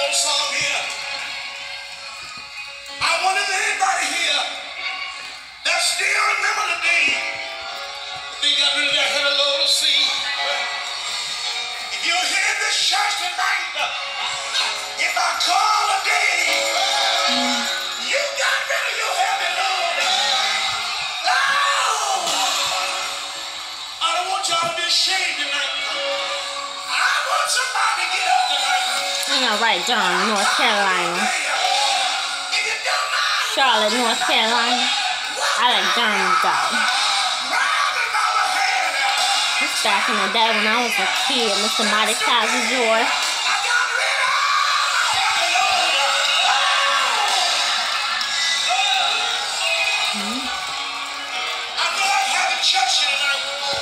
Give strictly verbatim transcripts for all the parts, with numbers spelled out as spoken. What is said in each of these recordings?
old song here. I wonder if anybody here that still remember the day they got rid of that heavy load of sea. If you're here in this church tonight, if I call a day, you got rid of your heavy load. Oh! I don't want y'all to be ashamed tonight. I want somebody to get up tonight. I'm gonna write down North Carolina. Charlotte, North Carolina. I like Durham though. It's back in the day when I was a kid, Mister Mighty Kaiser Joy. Hmm. I know I'm having church tonight.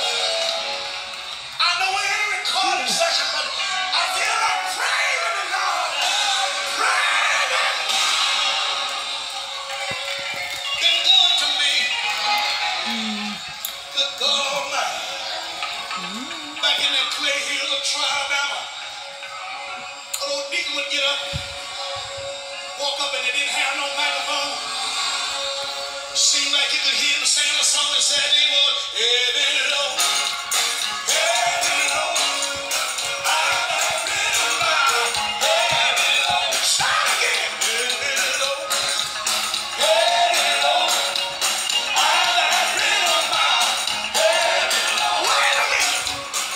I know we're in a recording session, but I feel like praising the Lord. Praising. Been good to me. Mm. Good God Almighty. Mm. Back in that clay hill of trial, Alabama, an old deacon would get up, walk up, and they didn't have no microphone. Seemed like you could hear him singing a song that said he was heavy low, heavy low. I got rid of my heavy low. Shout again, heavy low, heavy low. I got rid of my heavy low. Wait a minute.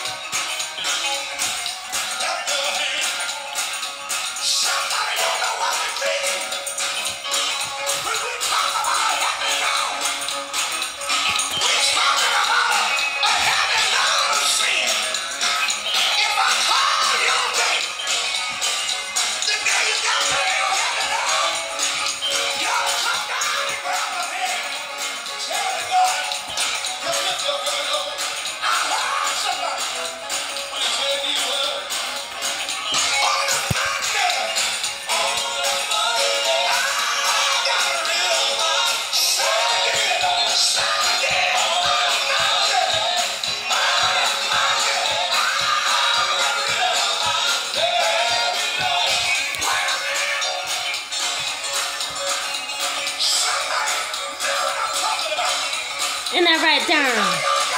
Clap your hands. Somebody don't know what it means. When we talk about heavy load, we're talking about a heavy load of sin. If I call your name, the day you got rid of your heavy load, you ought to come down and grab a hand. Tell the God, you lift your heavy load. I heard somebody when he said these words. On the Monday, on the Monday, I got rid of my Sunday, Sunday, on the Monday, on the Monday, I got rid of my heavy load. Wait a minute. Somebody know what I'm talking about. And I write down.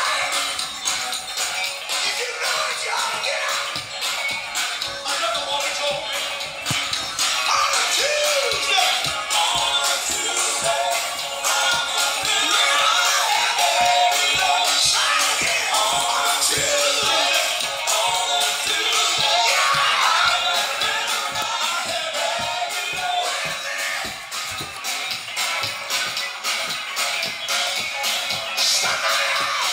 If you know it, you ought to get out. Another woman told me on a Tuesday, on a Tuesday, I'm gonna rid of my heavy load. Shout again. On a Tuesday, on a Tuesday, yeah, I'm gonna rid of my heavy load. Somebody else.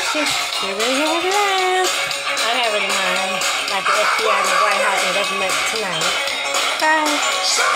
She, she really has a laugh. I got really mind. Like the F B I and the White House and government tonight. Bye.